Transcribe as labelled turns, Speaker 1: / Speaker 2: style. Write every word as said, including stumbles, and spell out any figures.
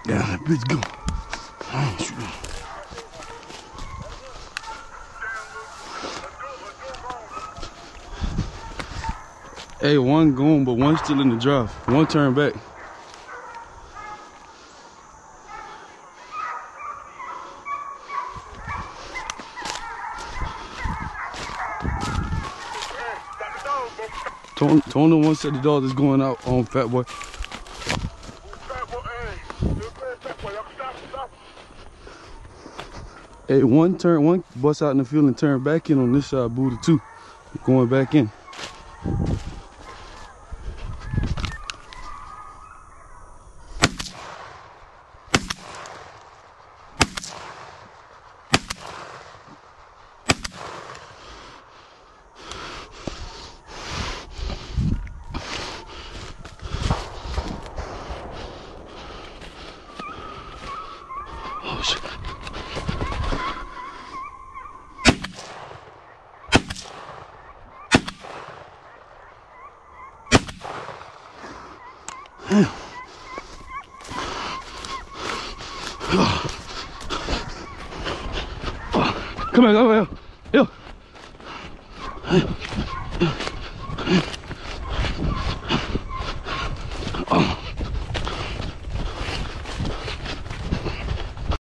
Speaker 1: Yeah, that bitch go. I ain't shooting. Hey, one gone, but one still in the drive. One turn back. Tony, Tony one said the dog is going out on Fat Boy. Hey, one turn, one bust out in the field and turn back in on this side, Buddha too. Going back in. Oh shit. Damn. Come here, come here. Yo.